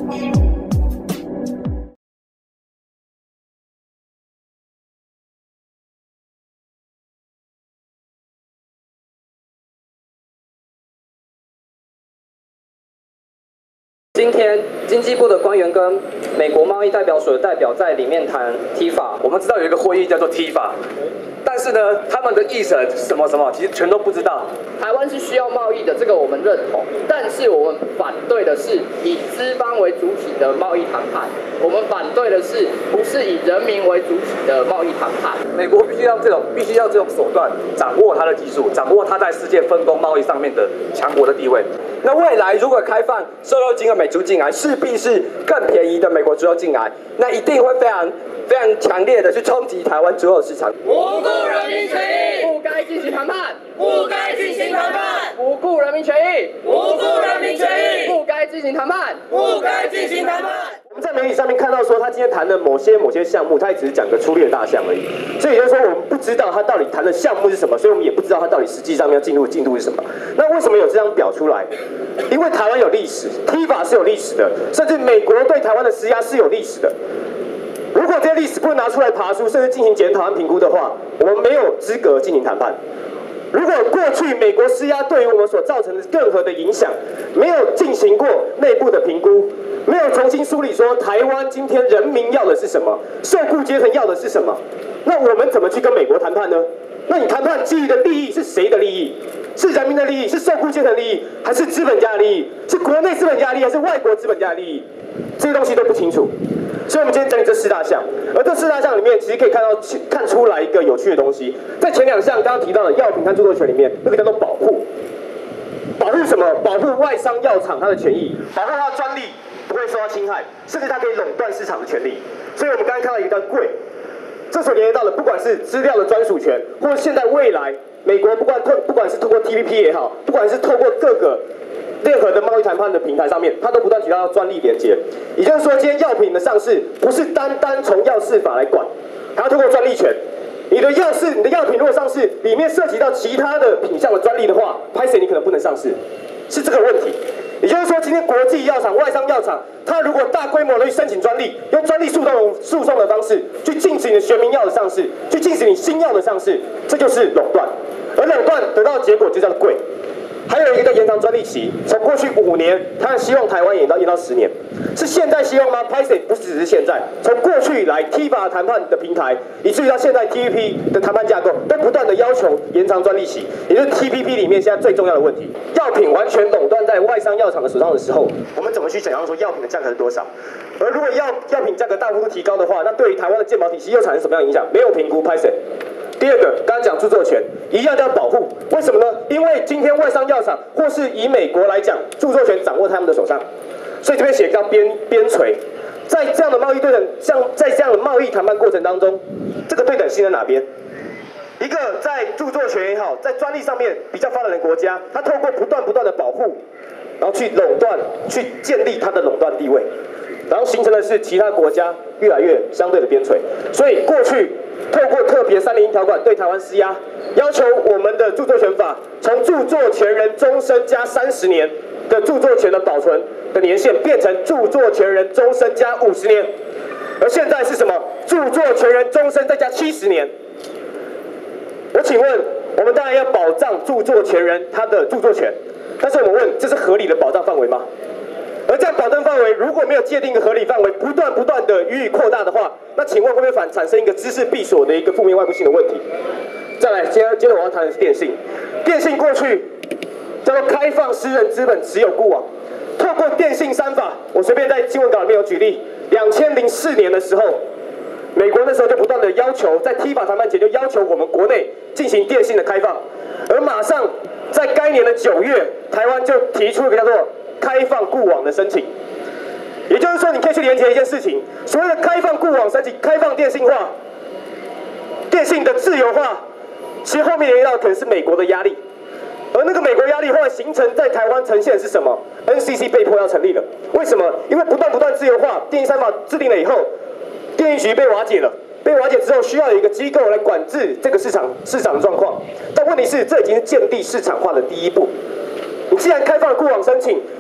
今天经济部的官员跟美国贸易代表所的代表在里面谈 TIFA， 我们知道有一个会议叫做 TIFA， 但是呢，他们的议程什么，其实全都不知道。 台湾是需要贸易的，这个我们认同，但是我们反对的是以资方为主体的贸易谈判，我们反对的是不是以人民为主体的贸易谈判。 美国必须要这种手段，掌握它的技术，掌握它在世界分工贸易上面的强国的地位。 那未来如果开放瘦肉精和美猪进来，势必是更便宜的美国猪肉进来，那一定会非常强烈的去冲击台湾猪肉市场。 不顾人民权益， 不该进行谈判， 不该进行谈判， 不顾人民权益， 不顾人民权益， 不该进行谈判， 不该进行谈判。 我们在媒体上面看到说，他今天谈的某些项目，他也只是讲个粗略大项而已。所以也就是说，我们不知道他到底谈的项目是什么，所以我们也不知道他到底实际上要进入进度是什么。那为什么有这张表出来？因为台湾有历史 ，TIFA 是有历史的，甚至美国对台湾的施压是有历史的。如果这些历史不拿出来爬书，甚至进行检讨和评估的话，我们没有资格进行谈判。如果过去美国施压对于我们所造成的任何的影响，没有进行过内部的评估，没有重新梳理说台湾今天人民要的是什么，受雇阶层要的是什么，那我们怎么去跟美国谈判呢？那你谈判基于的利益是谁的利益？是人民的利益，是受雇阶层的利益，还是资本家的利益？是国内资本家的利益，还是外国资本家的利益？这些东西都不清楚。所以，我们今天整理这4大项，而这4大项里面，其实可以看出来一个有趣的东西。在前2项刚刚提到的药品和著作权里面，那个叫做保护。保护什么？保护外商药厂它的权益，保护它的专利不会受到侵害，甚至它可以垄断市场的权利。所以我们刚才看到一个叫贵，这所连接到的，不管是资料的专属权，或者现在未来美国不管是透过 TPP 也好，不管是透过任何的贸易谈判的平台上面，它都不断提到专利连接。也就是说，今天药品的上市不是单从药事法来管，还要透过专利权。你的药品如果上市，里面涉及到其他的品项的专利的话，拍谁你可能不能上市，是这个问题。也就是说，今天国际药厂、外商药厂，它如果大规模的去申请专利，用专利诉讼的方式去禁止你的学名药的上市，去禁止你新药的上市，这就是垄断。而垄断得到的结果就叫做贵。还有一个叫延长专利期，从过去5年，他希望台湾延到10年，是现在希望吗？拍谁不是只是现在，从过去以来 TIFA 谈判的平台，以至于到现在 TPP 的谈判架构，都不断的要求延长专利期，也就是 TPP 里面现在最重要的问题。药品完全垄断在外商药厂的手上的时候，我们怎么去想象说药品的价格是多少？而如果药品价格大幅度提高的话，那对于台湾的健保体系又产生什么样的影响？没有评估，拍谁？第二个，刚刚讲著作权，一样要保护，为什么呢？因为今天外商药厂或是以美国来讲，著作权掌握他们的手上，所以这边写到边陲，在这样的贸易对等，在这样的贸易谈判过程当中，这个对等性在哪边？一个在著作权也好，在专利上面比较发达的国家，它透过不断的保护，然后去垄断，去建立它的垄断地位，然后形成的是其他国家越来越相对的边陲，所以过去透过特别301条款对台湾施压，要求我们的著作权法从著作权人终身加30年的著作权的保存的年限，变成著作权人终身加50年，而现在是什么？著作权人终身再加70年。我请问，我们当然要保障著作权人他的著作权，但是我们问，这是合理的保障范围吗？而这样保障范围如果没有界定一个合理范围，不断的予以扩大的话，那请问会不会产生一个知识闭锁的一个负面外部性的问题？再来，接着我要谈的是电信。电信过去叫做开放私人资本持有固网，透过电信3法，我随便在新闻稿里面有举例，2004年的时候，美国那时候就不断的要求，在 TIFA 谈判前就要求我们国内进行电信的开放，而马上在该年的9月，台湾就提出一个叫做开放固网的申请，也就是说，你可以去连接一件事情，所谓的开放固网申请、开放电信化、电信的自由化，其实后面连到可能是美国的压力，而那个美国压力后来形成在台湾呈现的是什么 ？NCC 被迫要成立了，为什么？因为不断自由化，电信3法制定了以后，电信局被瓦解了。被瓦解之后，需要有一个机构来管制这个市场状况，但问题是，这已经是建立市场化的第一步。你既然开放了固网申请，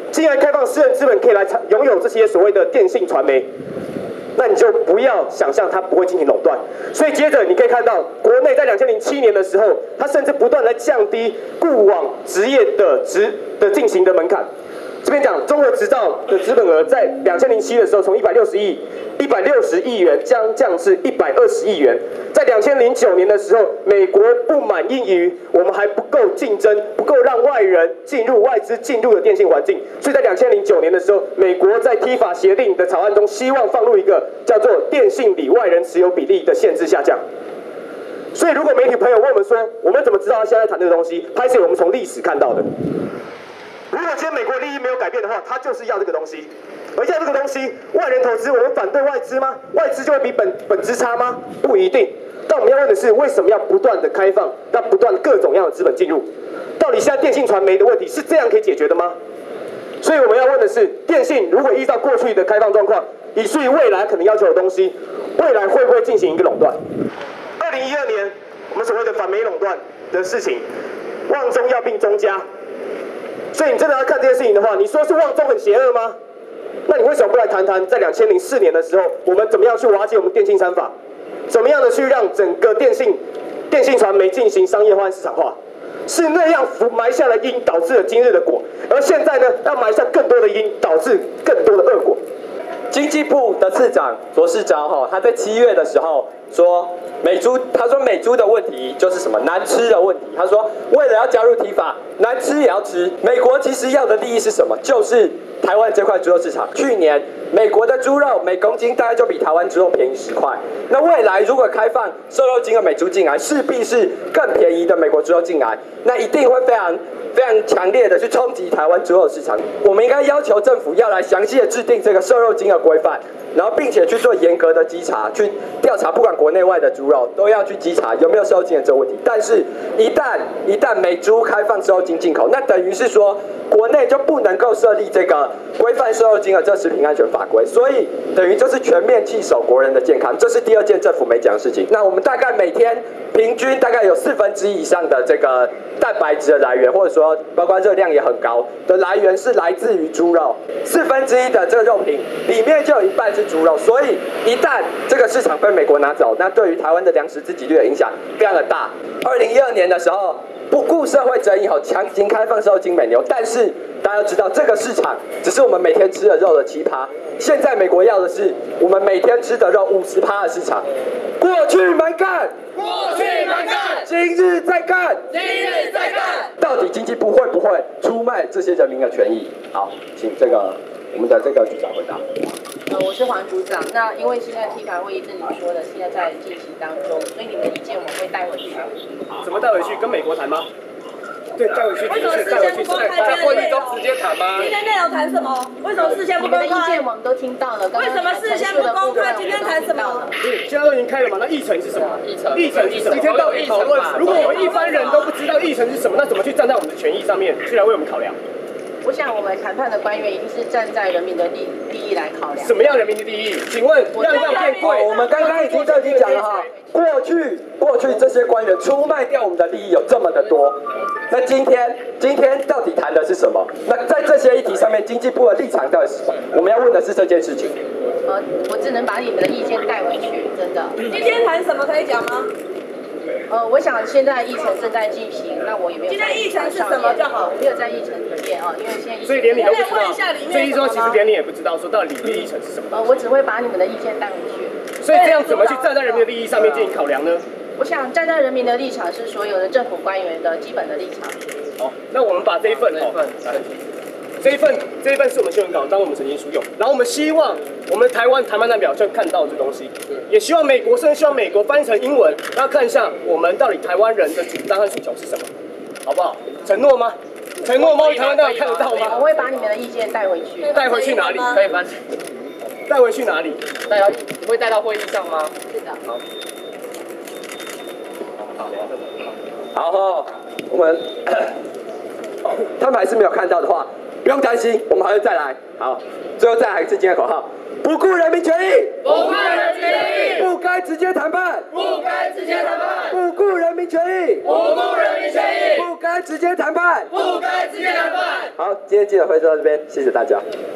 既然开放私人资本可以来拥有这些所谓的电信传媒，那你就不要想象它不会进行垄断。所以接着你可以看到，国内在2007年的时候，它甚至不断来降低固网职业的进行的门槛。这边讲综合执照的资本额在2007的时候，从160亿元降至120亿元。在2009年的时候，美国不满意于我们还不够竞争，不够让外资进入的电信环境，所以在2009年的时候，美国在 TIFA 协定的草案中，希望放入一个叫做电信里外人持有比例的限制下降。所以如果媒体朋友问我们说，我们怎么知道他现在谈这个东西？拍摄我们从历史看到的。如果今天美国利益没有改变的话，他就是要这个东西。而要这个东西，外人投资，我们反对外资吗？外资就会比本质差吗？不一定。但我们要问的是，为什么要不断的开放，让不断各种样的资本进入？到底现在电信传媒的问题是这样可以解决的吗？所以我们要问的是，电信如果依照过去的开放状况，以至于未来可能要求的东西，未来会不会进行一个垄断？2012年，我们所谓的反美垄断的事情，旺中要并中加。所以你真的要看这件事情的话，你说是旺中很邪恶吗？那你为什么不来谈谈，在2004年的时候，我们怎么样去瓦解我们电信三法，怎么样的去让整个电信传媒进行商业化、市场化？是那样埋下了因，导致了今日的果。而现在呢，要埋下更多的因，导致更多的恶果。 经济部的次长卓世昭他在7月的时候说美猪的问题就是什么难吃的问题。他说为了要加入TIFA，难吃也要吃。美国其实要的利益是什么？就是台湾这块猪肉市场。去年美国的猪肉每公斤大概就比台湾猪肉便宜10块。那未来如果开放瘦肉精的美猪进来，势必是更便宜的美国猪肉进来，那一定会非常强烈的去冲击台湾猪肉市场。我们应该要求政府要来详细的制定这个瘦肉精的规范，然后并且去做严格的稽查，去调查不管国内外的猪肉都要去稽查有没有瘦肉精的这个问题。但是一旦美猪开放瘦肉精进口，那等于是说国内就不能够设立这个规范瘦肉精的这食品安全法规，所以等于就是全面弃守国人的健康，这是第二件政府没讲的事情。那我们大概每天平均大概有1/4以上的这个蛋白质的来源，或者说包括热量也很高的来源是来自于猪肉，1/4的这个肉品里面就有一半是猪肉，所以一旦这个市场被美国拿走，那对于台湾的粮食自给率的影响非常的大。2012年的时候，不顾社会争议强行开放瘦肉精美牛，但是大家要知道这个市场只是我们每天吃的肉的7%，现在美国要的是我们每天吃的肉50%的市场。过去蛮干，今日再干，到底经济部会不会出卖这些人民的权益？好，请我们的这个局长回答。 我是黄组长。那因为现在TIFA会议是你说的，现在在进行当中，所以你们的意见我们会带回去。 怎么带回去？跟美国谈吗？对，带回去。 为什么事先不公开今天的内容？ 直接谈吗？ 今天内容谈什么？为什么事先不公开？ 你们的意见我们都听到了。 为什么事先不公开？今天谈什么？ 现在都已经开了嘛？那议程是什么？议程是什么？今天到底讨论？如果我们一般人都不知道议程是什么，那怎么去站在我们的权益上面，去来为我们考量？ 我想我们谈判的官员一定是站在人民的利益来考量。 什么样人民的利益？请问样样变贵？ 我们刚刚已经讲了哈，过去这些官员出卖掉我们的利益有这么的多，那今天到底谈的是什么？那在这些议题上面，经济部的立场到底是什么？我们要问的是这件事情。 我只能把你们的意见带回去，真的。 今天谈什么可以讲吗？ 我想现在议程正在进行，那我也没有。 今天议程是什么就好？ 没有在议程里面因为现在所以连你都不知道。 所以说其实连你也不知道，说到底议程是什么。 我只会把你们的意见带回去。 所以这样怎么去站在人民的利益上面进行考量呢？ 我想站在人民的立场是所有的政府官员的基本的立场。 好，那我们把这一份这一份是我们新闻稿，当我们曾经书用，然后我们希望我们台湾谈判代表就看到这东西，也希望美国，甚至希望美国翻译成英文，然后看一下我们到底台湾人的主张和诉求是什么，好不好？承诺吗？承诺贸易台湾代表看得到吗？ 我会把你们的意见带回去。 带回去哪里？可以翻。带回去哪里？ 你会带到会议上吗？ 是的。 好，我们他们还是没有看到的话，不用担心，我们还会再来。好，最后再来一次今天的口号： 不顾人民权益， 不顾人民权益， 不该直接谈判， 不该直接谈判， 不顾人民权益， 不顾人民权益， 不该直接谈判， 不该直接谈判。 好，今天记者会就到这边，谢谢大家。